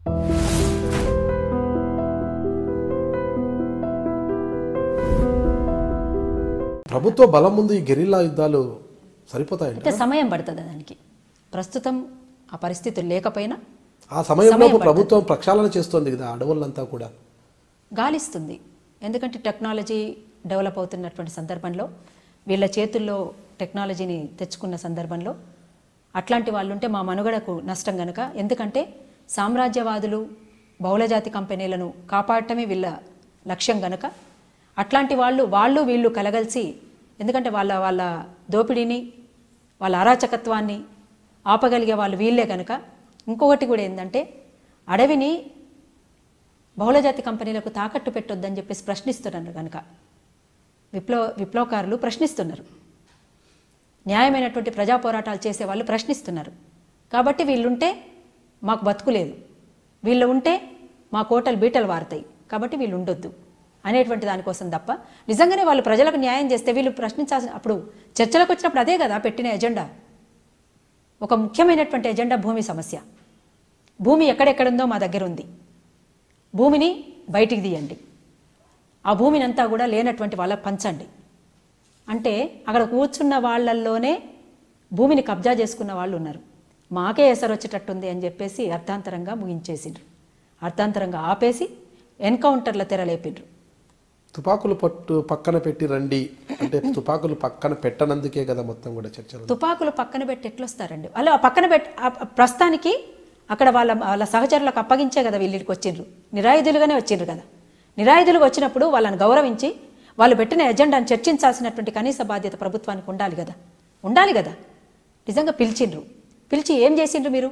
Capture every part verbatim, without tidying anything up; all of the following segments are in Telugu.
ప్రభుత్వ బలం ముందు ఈ గెరిల్లా యుద్ధాలు సరిపోతాయంటే సమయం పడుతుంది దానికి. ప్రస్తుతం ఆ పరిస్థితులు లేకపోయినా ఆ సమయంలో ప్రభుత్వం ప్రక్షాళన చేస్తుంది కదా అడవులంతా కూడా గాలిస్తుంది. ఎందుకంటే టెక్నాలజీ డెవలప్ అవుతున్నటువంటి సందర్భంలో, వీళ్ళ చేతుల్లో టెక్నాలజీని తెచ్చుకున్న సందర్భంలో అట్లాంటి వాళ్ళు ఉంటే మా మనుగడకు నష్టం గనక. ఎందుకంటే సామ్రాజ్యవాదులు బహుళజాతి కంపెనీలను కాపాడటమే వీళ్ళ లక్ష్యం గనక అట్లాంటి వాళ్ళు వాళ్ళు వీళ్ళు కలగలిసి, ఎందుకంటే వాళ్ళ వాళ్ళ దోపిడీని వాళ్ళ అరాచకత్వాన్ని ఆపగలిగే వాళ్ళు వీళ్ళే కనుక. ఇంకొకటి కూడా ఏంటంటే అడవిని బహుళజాతి కంపెనీలకు తాకట్టు పెట్టొద్దని చెప్పేసి ప్రశ్నిస్తున్నారు కనుక విప్లవ విప్లవకారులు ప్రశ్నిస్తున్నారు, న్యాయమైనటువంటి ప్రజా పోరాటాలు చేసేవాళ్ళు ప్రశ్నిస్తున్నారు. కాబట్టి వీళ్ళుంటే మాకు బతుకులేదు, వీళ్ళు ఉంటే మా కోటలు బీటలు వారుతాయి, కాబట్టి వీళ్ళు ఉండొద్దు అనేటువంటి దానికోసం తప్ప నిజంగానే వాళ్ళు ప్రజలకు న్యాయం చేస్తే వీళ్ళు ప్రశ్నించాల్సిన అప్పుడు చర్చలకు వచ్చినప్పుడు అదే కదా పెట్టిన ఎజెండా. ఒక ముఖ్యమైనటువంటి ఎజెండా భూమి సమస్య. భూమి ఎక్కడెక్కడుందో మా దగ్గర ఉంది, భూమిని బయటికి తీయండి, ఆ భూమిని అంతా కూడా లేనటువంటి వాళ్ళకి పంచండి అంటే అక్కడ కూర్చున్న వాళ్ళల్లోనే భూమిని కబ్జా చేసుకున్న వాళ్ళు ఉన్నారు. మాకే ఎసరు వచ్చేటట్టుంది అని చెప్పేసి అర్థాంతరంగా ముగించేసిండ్రు, అర్థాంతరంగా ఆపేసి ఎన్కౌంటర్ల తెరలేపిండ్రు. తుపాకులు పట్టు పక్కన పెట్టి రండి అంటే తుపాకులు పక్కన పెట్టనందుకే కదా మొత్తం కూడా చర్చలు. తుపాకులు పక్కన పెట్టి ఎట్లొస్తారండి వాళ్ళు? ఆ పక్కన పెట్టి ప్రస్తుతానికి అక్కడ వాళ్ళ వాళ్ళ సహచరులకు అప్పగించే కదా వీళ్ళకి వచ్చిండ్రు, నిరాయుధులుగానే వచ్చిండ్రు కదా. నిరాయుధులుగా వచ్చినప్పుడు వాళ్ళని గౌరవించి వాళ్ళు పెట్టిన ఎజెండాను చర్చించాల్సినటువంటి కనీస బాధ్యత ప్రభుత్వానికి ఉండాలి కదా, ఉండాలి కదా. నిజంగా పిలిచిండ్రు, పిలిచి ఏం చేసిండ్రు మీరు?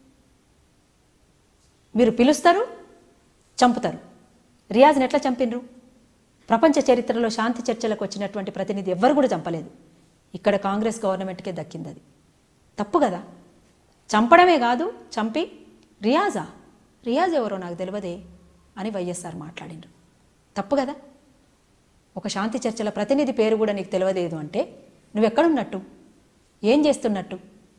మీరు పిలుస్తారు, చంపుతారు. రియాజ్ని ఎట్లా చంపిండ్రు? ప్రపంచ చరిత్రలో శాంతి చర్చలకు వచ్చినటువంటి ప్రతినిధి ఎవ్వరు కూడా చంపలేదు. ఇక్కడ కాంగ్రెస్ గవర్నమెంట్కే దక్కింది అది. తప్పు కదా. చంపడమే కాదు, చంపి రియాజా రియాజ్ ఎవరో నాకు తెలియదే అని వైఎస్ఆర్ మాట్లాడిండ్రు. తప్పు కదా. ఒక శాంతి చర్చల ప్రతినిధి పేరు కూడా నీకు తెలియలేదు అంటే నువ్వెక్కడున్నట్టు, ఏం చేస్తున్నట్టు?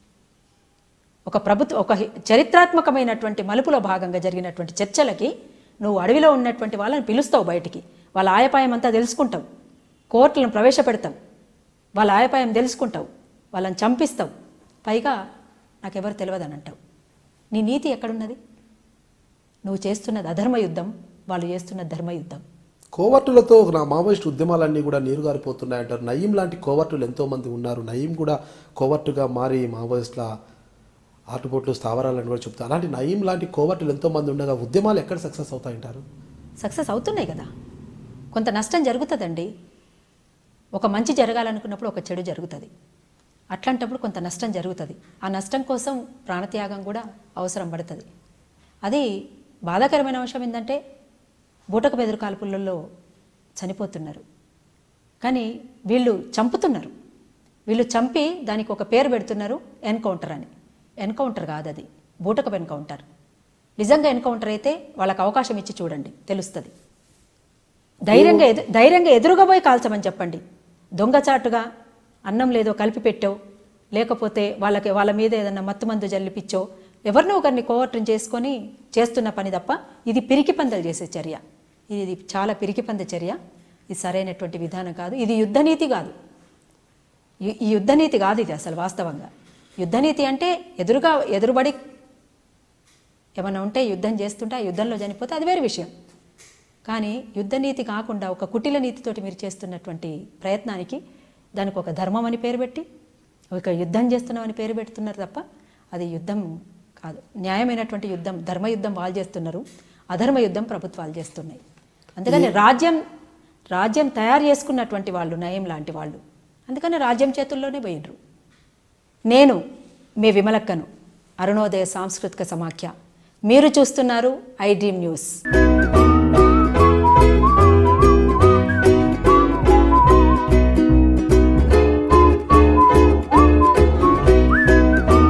ఒక ప్రభుత్వ ఒక చరిత్రాత్మకమైనటువంటి మలుపులో భాగంగా జరిగినటువంటి చర్చలకి నువ్వు అడవిలో ఉన్నటువంటి వాళ్ళని పిలుస్తావు బయటికి, వాళ్ళ ఆయపాయం అంతా తెలుసుకుంటావు, కోర్టులను ప్రవేశపెడతావు, వాళ్ళ ఆయపాయం తెలుసుకుంటావు, వాళ్ళని చంపిస్తావు, పైగా నాకెవరు తెలియదని అంటావు. నీ నీతి ఎక్కడున్నది? నువ్వు చేస్తున్నది అధర్మ యుద్ధం, వాళ్ళు చేస్తున్న ధర్మయుద్ధం. కోవర్టులతో నా మావోయిస్టు ఉద్యమాలన్నీ కూడా నీరుగారిపోతున్నాయంటారు. నయీం లాంటి కోవర్టులు ఎంతోమంది ఉన్నారు. నయీం కూడా కోవర్టుగా మారి మావోయిస్టుల ఆటుపోట్లు స్థావరాలని కూడా చెప్తారు. అలాంటి నయీం లాంటి కోవర్టులు ఎంతోమంది ఉండగా ఉద్యమాలు ఎక్కడ సక్సెస్ అవుతాయంటారు? సక్సెస్ అవుతున్నాయి కదా. కొంత నష్టం జరుగుతుందండి. ఒక మంచి జరగాలనుకున్నప్పుడు ఒక చెడు జరుగుతుంది. అట్లాంటప్పుడు కొంత నష్టం జరుగుతుంది. ఆ నష్టం కోసం ప్రాణత్యాగం కూడా అవసరం పడుతుంది. అది బాధాకరమైన అంశం ఏంటంటే బూటక బెదురు కాల్పులలో చనిపోతున్నారు, కానీ వీళ్ళు చంపుతున్నారు. వీళ్ళు చంపి దానికి ఒక పేరు పెడుతున్నారు ఎన్కౌంటర్ అని. ఎన్కౌంటర్ కాదు అది, బూటకపు ఎన్కౌంటర్. నిజంగా ఎన్కౌంటర్ అయితే వాళ్ళకి అవకాశం ఇచ్చి చూడండి, తెలుస్తుంది. ధైర్యంగా ఎదు ధైర్యంగా ఎదురుగా పోయి కాల్చమని చెప్పండి. దొంగచాటుగా అన్నం లేదో కలిపి పెట్టో, లేకపోతే వాళ్ళకి వాళ్ళ మీద ఏదన్నా మత్తుమందు జల్లిపిచ్చో, ఎవరినో ఒకరిని కోవర్టం చేసుకొని చేస్తున్న పని తప్ప ఇది పిరికి పందలు చేసే చర్య. ఇది చాలా పిరికి పంద చర్య. ఇది సరైనటువంటి విధానం కాదు. ఇది యుద్ధనీతి కాదు. ఈ యుద్ధనీతి కాదు ఇది అసలు. వాస్తవంగా యుద్ధనీతి అంటే ఎదురుగా ఎదురుబడి ఏమన్నా ఉంటే యుద్ధం చేస్తుంటే ఆ యుద్ధంలో చనిపోతే అది వేరే విషయం. కానీ యుద్ధనీతి కాకుండా ఒక కుటిల నీతితోటి మీరు చేస్తున్నటువంటి ప్రయత్నానికి దానికి ఒక ధర్మం అని పేరు పెట్టి ఒక యుద్ధం చేస్తున్నామని పేరు పెడుతున్నారు తప్ప అది యుద్ధం కాదు. న్యాయమైనటువంటి యుద్ధం, ధర్మయుద్ధం వాళ్ళు చేస్తున్నారు, అధర్మ యుద్ధం ప్రభుత్వాలు చేస్తున్నాయి. అందుకని రాజ్యం రాజ్యం తయారు చేసుకున్నటువంటి వాళ్ళు నయం లాంటి వాళ్ళు, అందుకని రాజ్యం చేతుల్లోనే పోయినరు. నేను మీ విమలక్కను, అరుణోదయ సాంస్కృతిక సమాఖ్య. మీరు చూస్తున్నారు ఐ డ్రీమ్ న్యూస్.